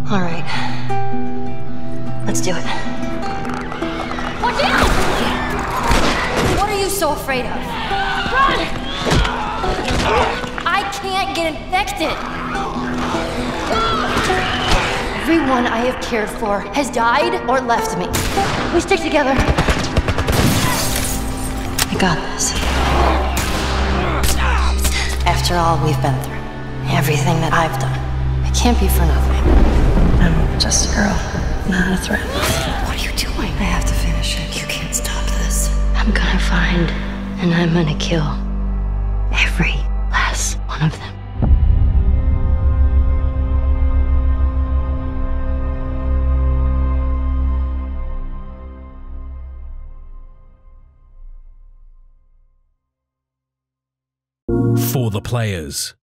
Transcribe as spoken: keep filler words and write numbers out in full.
All right. Let's do it. Watch out! What are you so afraid of? Run! I can't get infected. Everyone I have cared for has died or left me. We stick together. I got this. After all we've been through, everything that I've done, it can't be for nothing. I'm just a girl, not a threat. What are you doing? I have to finish it. You can't stop this. I'm gonna find and I'm gonna kill every last one of them. For the players.